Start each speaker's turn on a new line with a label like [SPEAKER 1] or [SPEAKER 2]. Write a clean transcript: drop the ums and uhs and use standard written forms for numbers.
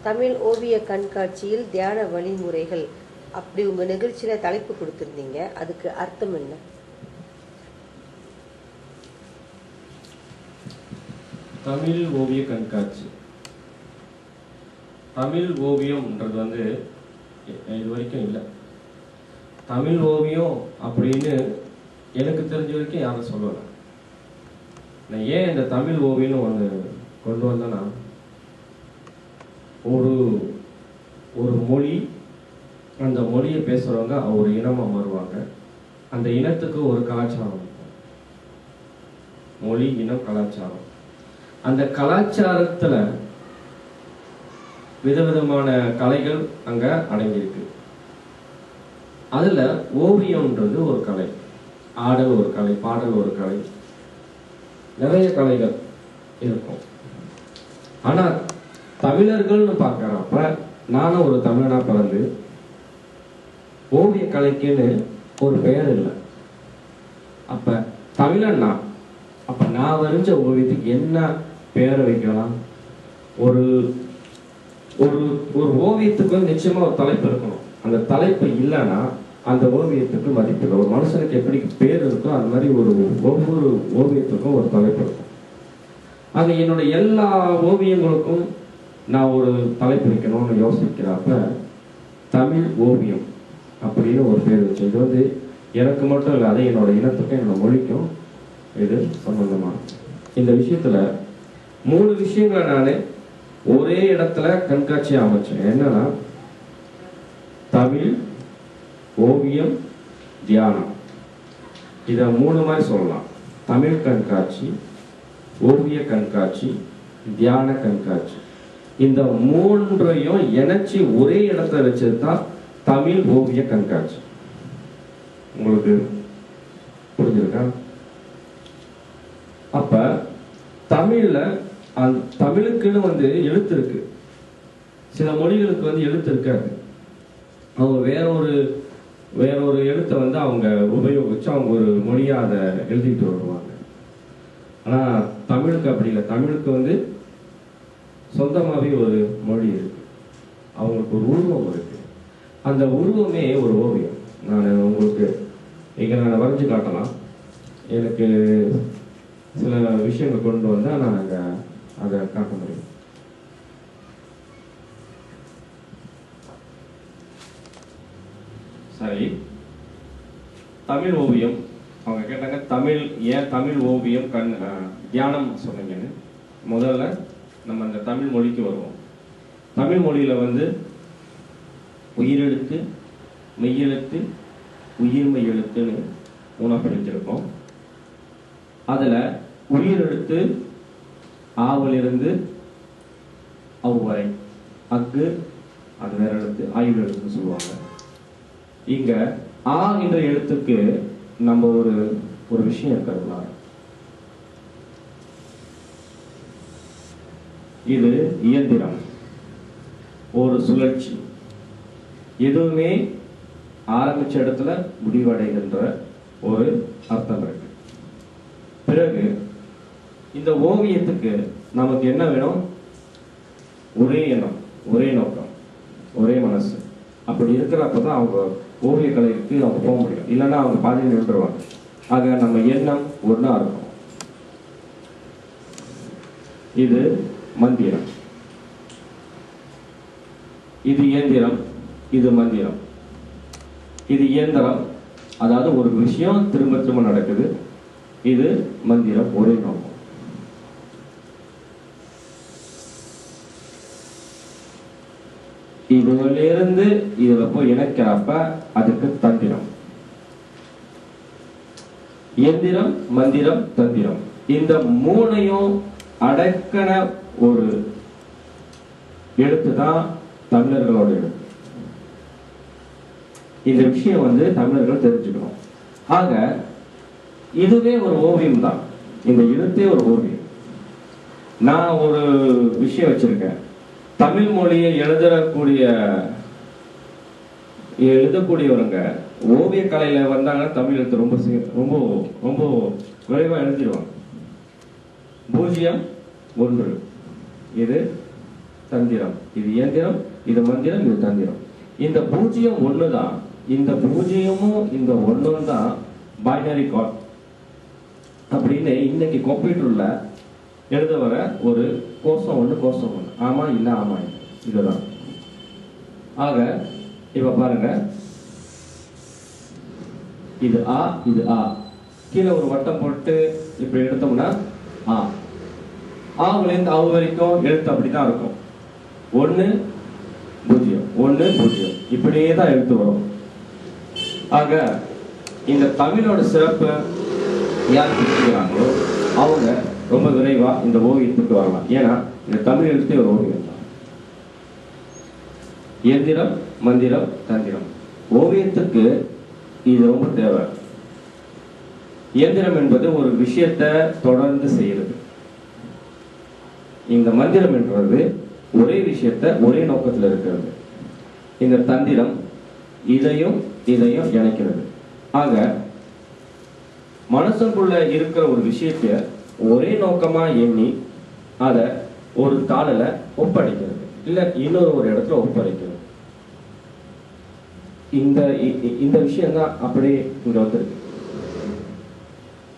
[SPEAKER 1] தமிழ் ஓவிய கண்காட்சியில் தியான வழிமுறைகள் அப்படி உங்க நிகழ்ச்சியில தலைப்பு கொடுத்திருந்தீங்க, அதுக்கு அர்த்தம் என்ன?
[SPEAKER 2] தமிழ் ஓவிய கண்காட்சி, தமிழ் ஓவியம்ன்றது வந்து இது வரைக்கும் இல்லை. தமிழ் ஓவியம் அப்படின்னு எனக்கு தெரிஞ்ச வரைக்கும் யாரும் சொல்லலை. நான் ஏன் இந்த தமிழ் ஓவியம்னு ஒன்று கொண்டு வந்தேன்னா, ஒரு மொழி, அந்த மொழியை பேசுகிறவங்க ஒரு இனமாக மாறுவாங்க. அந்த இனத்துக்கு ஒரு கலாச்சாரம் இருக்கும். மொழி, இனம், கலாச்சாரம். அந்த கலாச்சாரத்தில் விதவிதமான கலைகள் அங்கே அடங்கியிருக்கு. அதில் ஓவியம்ன்றது ஒரு கலை, ஆடல் ஒரு கலை, பாடல் ஒரு கலை, நிறைய கலைகள் இருக்கும். ஆனால் தமிழர்கள்னு பார்க்குறப்ப நானும் ஒரு தமிழனா பிறந்து ஓவிய கலைக்குன்னு ஒரு பெயர் இல்லை. அப்போ தமிழன்னா அப்போ நான் வரைஞ்ச ஓவியத்துக்கு என்ன பெயரை வைக்கலாம்? ஒரு ஒரு ஒரு ஓவியத்துக்கு நிச்சயமாக ஒரு தலைப்பு இருக்கணும். அந்த தலைப்பு இல்லைன்னா அந்த ஓவியத்துக்கு மதிப்பு இல்லை. ஒரு மனுஷனுக்கு எப்படி பேர் இருக்கோ அது மாதிரி ஒவ்வொரு ஓவியத்துக்கும் ஒரு தலைப்பு இருக்கும். ஆக என்னோட எல்லா ஓவியங்களுக்கும் நான் ஒரு தலைப்பு வைக்கணும்னு யோசிக்கிறப்ப தமிழ் ஓவியம் அப்படின்னு ஒரு பேர் வச்சு. இது வந்து எனக்கு மட்டும் இல்லை, அது என்னோட இனத்துக்கும் என்னோட மொழிக்கும் இது சம்பந்தமான. இந்த விஷயத்துல 3 விஷயங்களை நான் ஒரே இடத்துல கண்காட்சி அமைச்சேன். என்னன்னா தமிழ், ஓவியம், தியானம். இதை 3 மாதிரி சொல்லலாம். தமிழ் கண்காட்சி, ஓவிய கண்காட்சி, தியான கண்காட்சி. இந்த 3ஐயும் இணைச்சி ஒரே இடத்துல வச்சதுதான் தமிழ் ஓவிய கண்காட்சி. உங்களுக்கு புரிஞ்சிருக்கா? அப்ப தமிழ்ல தமிழுக்குன்னு வந்து எழுத்து இருக்கு. சில மொழிகளுக்கு வந்து எழுத்து இருக்காது. அவங்க வேற ஒரு எழுத்தை வந்து அவங்க உபயோகிச்சு அவங்க ஒரு மொழியா அதை எழுதிட்டு வருவாங்க. ஆனா தமிழுக்கு அப்படி இல்லை. தமிழுக்கு வந்து சொந்தமாகவே ஒரு மொழி இருக்கு, அவங்களுக்கு ஒரு உருவம் இருக்கு. அந்த உருவமே ஒரு ஓவியம். நான் உங்களுக்கு இங்கே நான் வரைஞ்சி காட்டலாம். எனக்கு சில விஷயங்கள் கொண்டு வந்தால் நான் அங்கே அதை காட்ட முடியும். சரி, தமிழ் ஓவியம். அவங்க கேட்டாங்க தமிழ் ஏன் தமிழ் ஓவியம் தியானம் சொன்னீங்கன்னு. முதல்ல நம்ம அந்த தமிழ் மொழிக்கு வருவோம். தமிழ் மொழியில வந்து உயிரெழுத்து, மெய்யெழுத்து, உயிர்மெய் எழுத்துன்னு 3 படிச்சிருக்கோம். அதுல உயிரெழுத்து ஆவிலிருந்து அவ்வரை, அக்கு அது வேற எழுத்து, ஆயுள் எழுத்துன்னு சொல்லுவாங்க. இங்க ஆ என்ற எழுத்துக்கு நம்ம ஒரு விஷயம் இருக்கிறதுனால இது இயந்திரம், ஒரு சுழற்சி. எதுவுமே ஆரம்பிச்ச இடத்துல முடிவடைகின்ற ஒரு அர்த்தம் இருக்கு. பிறகு இந்த ஓவியத்துக்கு நமக்கு என்ன வேணும்? ஒரே எண்ணம், ஒரே நோக்கம், ஒரே மனசு. அப்படி இருக்கிறப்பதான் அவங்க ஓவிய கலைக்கு அவங்க போக முடியும். இல்லைன்னா அவங்க பாதியில் நின்றுவாங்க. ஆக நம்ம எண்ணம் ஒன்றா இருக்கும். இது மந்திரம், இது இயந்திரம், இது மந்திரம். இது இயந்திரம், அதாவது ஒரு விஷயம் திரும்ப திரும்ப நடக்குது. இது மந்திரம், ஒரே நோக்கம். இதுல இதுல போய் இணைக்கிறப்ப அதுக்கு தந்திரம். இயந்திரம், மந்திரம், தந்திரம். இந்த 3ஐயும் அடக்கன ஒரு எழுத்துதான் தமிழர்களோட எழுத்து. இந்த விஷயம் வந்து தமிழர்கள் தெரிஞ்சுக்கணும். ஆக இதுவே ஒரு ஓவியம் தான். இந்த எழுத்தே ஒரு ஓவியம். நான் ஒரு விஷயம் வச்சிருக்கேன். தமிழ் மொழியை எழுதக்கூடியவங்க ஓவிய கலையில வந்தாங்கன்னா தமிழ் எழுத்து ரொம்ப ரொம்ப ரொம்ப விரைவா எழுதிடுவாங்க. 0 1 இது தந்திரம். இது இயந்திரம், இது மந்திரம், இது தந்திரம். இந்த 0 1 தான். இந்த 0மும் இந்த 1ம் தான் பைனரி கோட் அப்படின்னு இன்னைக்கு கம்ப்யூட்டர்ல எழுத வர ஒரு கோஷம் 1 கோஷம் 1. ஆமா இல்ல ஆமா இல்லை, இதுதான். ஆக இப்ப பாருங்க, இது ஆ, இது ஆ. கீழே ஒரு வட்டம் போட்டு இப்படி எடுத்தோம்னா ஆ. ஆவுலேருந்து ஆவு வரைக்கும் எழுத்து அப்படிதான் இருக்கும். 1 0 1 0 இப்படியே தான் எழுத்து வரும். ஆக இந்த தமிழோட சிறப்பு யார் புரிஞ்சுக்கிறாங்களோ அவங்க ரொம்ப விரைவா இந்த ஓவியத்துக்கு வரலாம். ஏன்னா இந்த தமிழ் எழுத்தே ஒரு ஓவியம் தான். இயந்திரம், மந்திரம், தந்திரம். ஓவியத்துக்கு இது ரொம்ப தேவை. இயந்திரம் என்பது ஒரு விஷயத்தை தொடர்ந்து செய்யறது. இந்த மந்திரம் என்பது ஒரே விஷயத்தை ஒரே நோக்கத்தில் இருக்கிறது. இந்த தந்திரம் இதையும் இதையும் இணைக்கிறது. ஆக மனசுக்குள்ள இருக்கிற ஒரு விஷயத்தை ஒரே நோக்கமா எண்ணி அதை ஒரு தாளில ஒப்படைக்கிறது, இல்ல இன்னொரு ஒரு இடத்துல ஒப்படைக்கிறது. இந்த விஷயம் தான் அப்படியே இங்க வந்திருக்கு.